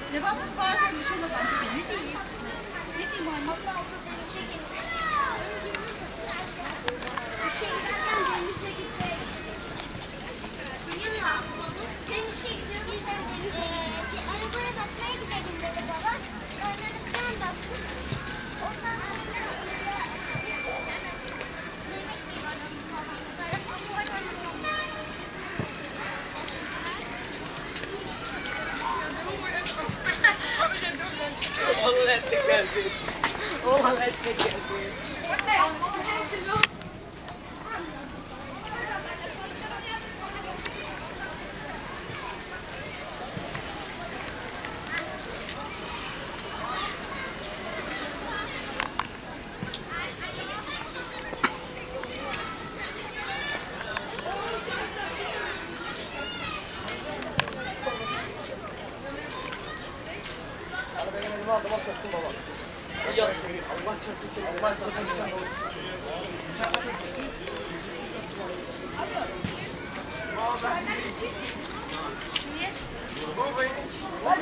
Devamlı pardon bir şey olmaz amca. Ne diyeyim? Ne diyeyim anne? Denize gitmek. Arabaya bakmaya gidelim dedi baba. Ben baktım. Ondan Oğlum ettik gelsin. Oğlum ettik gelsin. Yok. Allah çarpsın. Allah çarpsın. Niye?